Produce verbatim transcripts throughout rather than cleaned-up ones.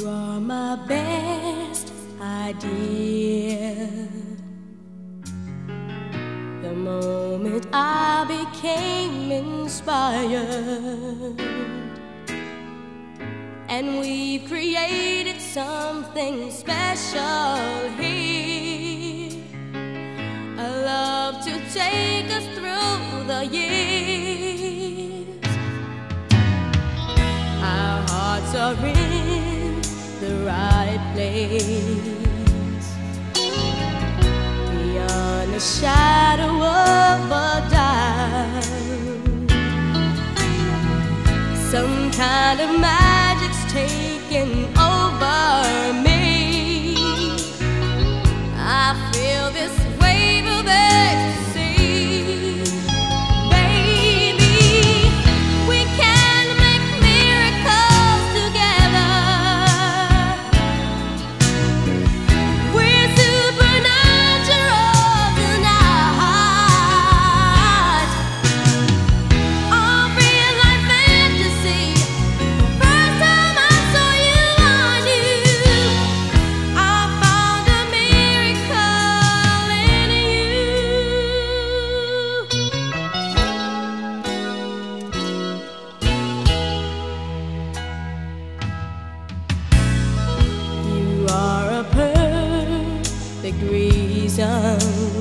You are my best idea. The moment I became inspired, and we've created something special here. A love to take us through the years. Our hearts are in the right place, beyond a shadow of a doubt. Some kind of magic's taking over me. I feel this wave of ecstasy. Baby, we can make miracles together. We're supernatural tonight. All real life fantasy. First time I saw you, I knew I found a miracle in you. You are a perfect reason,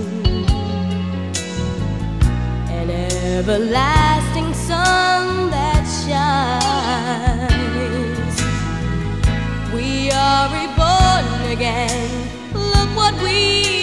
an everlasting sun that shines. We are reborn again. Look what we